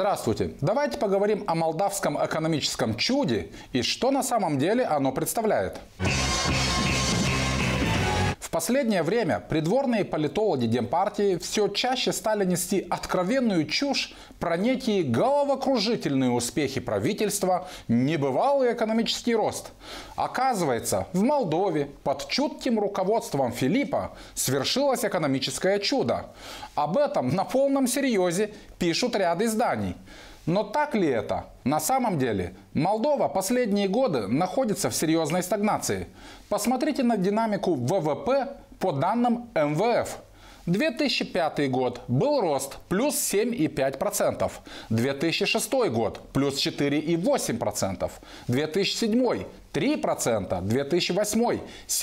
Здравствуйте! Давайте поговорим о молдавском экономическом чуде и что на самом деле оно представляет. В последнее время придворные политологи Демпартии все чаще стали нести откровенную чушь про некие головокружительные успехи правительства, небывалый экономический рост. Оказывается, в Молдове под чутким руководством Филиппа свершилось экономическое чудо. Об этом на полном серьезе пишут ряд изданий. Но так ли это? На самом деле, Молдова последние годы находится в серьезной стагнации. Посмотрите на динамику ВВП по данным МВФ. 2005 год был рост плюс 7,5%, 2006 год плюс 4,8%, 2007 3%, 2008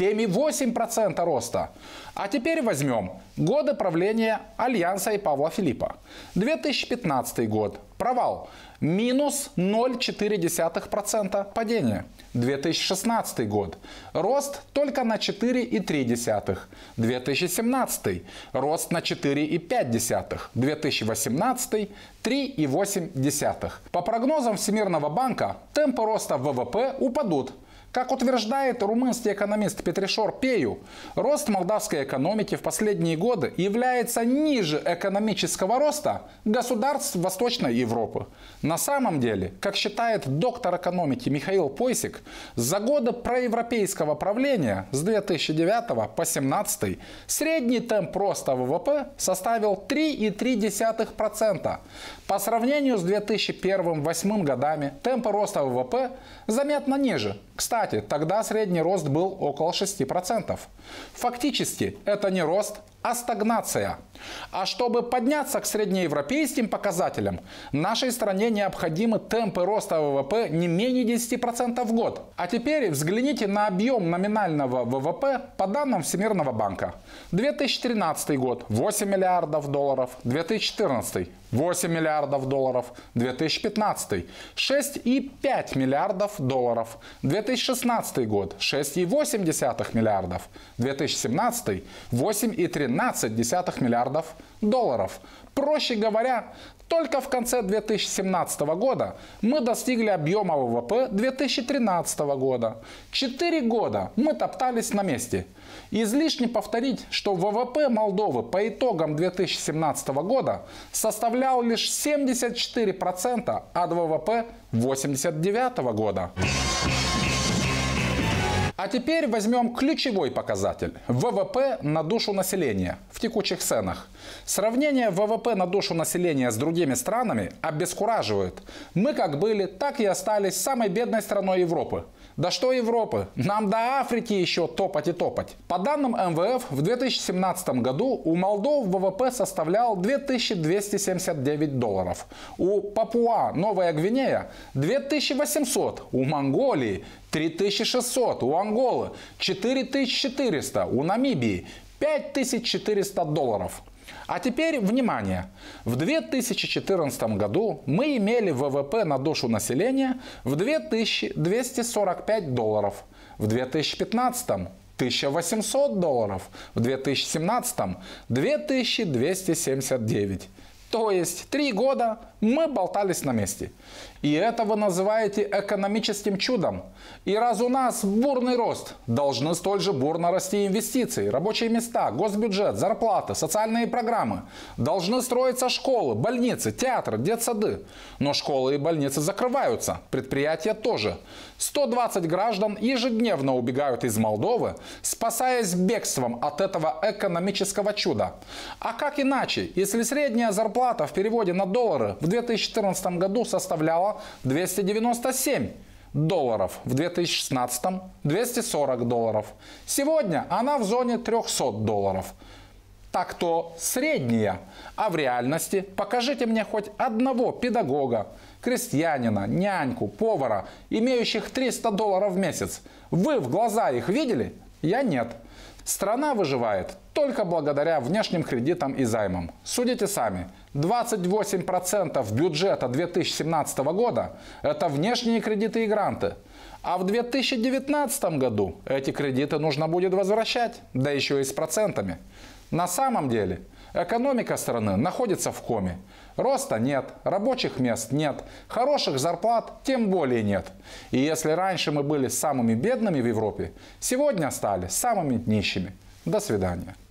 7,8% роста. А теперь возьмем годы правления Альянса и Павла Филиппа. 2015 год провал, минус 0,4% падения. 2016 год рост только на 4,3%, 2017 рост на 4,5%, 2018 3,8%. По прогнозам Всемирного банка, темпы роста ВВП упадут. Как утверждает румынский экономист Петришор Пею, рост молдавской экономики в последние годы является ниже экономического роста государств Восточной Европы. На самом деле, как считает доктор экономики Михаил Пойсик, за годы проевропейского правления с 2009 по 2017 средний темп роста ВВП составил 3,3%. По сравнению с 2001-2008 годами темпы роста ВВП заметно ниже. Кстати, тогда средний рост был около 6%. Фактически это не рост, а стагнация. А чтобы подняться к среднеевропейским показателям, нашей стране необходимы темпы роста ВВП не менее 10% в год. А теперь взгляните на объем номинального ВВП по данным Всемирного банка. 2013 год 8 миллиардов долларов, 2014 8 миллиардов долларов, 2015 6,5 миллиардов долларов, 2016 год 6,8 миллиардов, 2017 8,13 миллиардов долларов. Проще говоря, только в конце 2017 года мы достигли объема ВВП 2013 года. 4 года мы топтались на месте. Излишне повторить, что ВВП Молдовы по итогам 2017 года составлял лишь 74% от ВВП 1989 года. А теперь возьмем ключевой показатель – ВВП на душу населения в текущих ценах. Сравнение ВВП на душу населения с другими странами обескураживает. Мы как были, так и остались самой бедной страной Европы. Да что Европы, нам до Африки еще топать и топать. По данным МВФ, в 2017 году у Молдовы ВВП составлял 2279 долларов. У Папуа Новая Гвинея 2800, у Монголии 3600, у Анголы 4400, у Намибии 5400 долларов. А теперь внимание! В 2014 году мы имели ВВП на душу населения в 2245 долларов, в 2015 1800 долларов, в 2017 2279. То есть 3 года мы болтались на месте. И это вы называете экономическим чудом. И раз у нас бурный рост, должны столь же бурно расти инвестиции, рабочие места, госбюджет, зарплаты, социальные программы. Должны строиться школы, больницы, театры, детсады. Но школы и больницы закрываются, предприятия тоже. 120 граждан ежедневно убегают из Молдовы, спасаясь бегством от этого экономического чуда. А как иначе, если средняя зарплата в переводе на доллары в 2014 году составляла 297 долларов, в 2016 240 долларов. Сегодня она в зоне 300 долларов. Так то средняя. А в реальности покажите мне хоть одного педагога, крестьянина, няньку, повара, имеющих 300 долларов в месяц. Вы в глаза их видели? Я нет. Страна выживает только благодаря внешним кредитам и займам. Судите сами, 28% бюджета 2017 года – это внешние кредиты и гранты. А в 2019 году эти кредиты нужно будет возвращать, да еще и с процентами. На самом деле экономика страны находится в коме. Роста нет, рабочих мест нет, хороших зарплат тем более нет. И если раньше мы были самыми бедными в Европе, сегодня стали самыми нищими. До свидания.